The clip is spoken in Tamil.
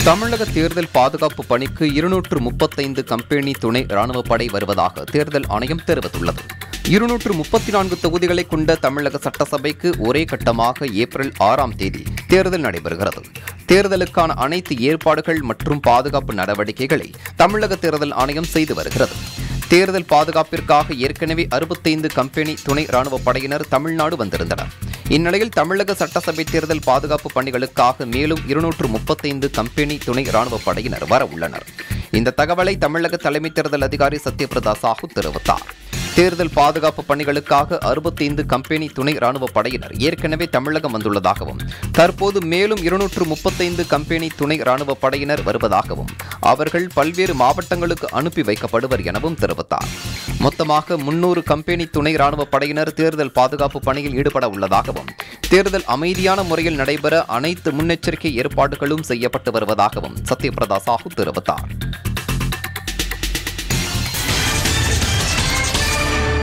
தமிழக தேர்தல் பாதுகாப்பு பணிக்கு 235 கம்பெனி துணை ராணுவப் படை வருவதாக தேர்தல் ஆணையம் தெரிவித்துள்ளது. 234 தொகுதிகளை கொண்ட தமிழக சட்டசபைக்கு ஒரே கட்டமாக ஏப்ரல் 6ஆம் தேதி தேர்தல் நடைபெறுகிறது. தேர்தலுக்கான அனைத்து ஏற்பாடுகள் மற்றும் பாதுகாப்பு நடவடிக்கைகளை தமிழக தேர்தல் ஆணையம் செய்து வருகிறது. தேர்தல் பாதுகாப்பிற்காக ஏற்கனவே 65 கம்பெனி துணை ராணுவப் படையினர் தமிழ்நாடு வந்திருந்தனர். இந்நிலையில் தமிழக சட்டசபை தேர்தல் பாதுகாப்பு பணிகளுக்காக மேலும் 235 கம்பெனி துணை ராணுவப் படையினர் வர உள்ளனர். இந்த தகவலை தமிழக தலைமை தேர்தல் அதிகாரி சத்யபிரதா சாஹூ தெரிவித்தார். தேர்தல் பாதுகாப்பு பணிகளுக்காக 65 கம்பெனி துணை ராணுவப் படையினர் ஏற்கனவே தமிழகம் வந்துள்ளதாகவும், தற்போது மேலும் 235 கம்பெனி துணை ராணுவப் படையினர் வருவதாகவும், அவர்கள் பல்வேறு மாவட்டங்களுக்கு அனுப்பி வைக்கப்படுவர் எனவும் தெரிவித்தார். மொத்தமாக 300 கம்பெனி துணை ராணுவப் படையினர் தேர்தல் பாதுகாப்பு பணியில் ஈடுபட உள்ளதாகவும், தேர்தல் அமைதியான முறையில் நடைபெற அனைத்து முன்னெச்சரிக்கை ஏற்பாடுகளும் செய்யப்பட்டு வருவதாகவும் சத்யபிரதா சாஹூ தெரிவித்தார்.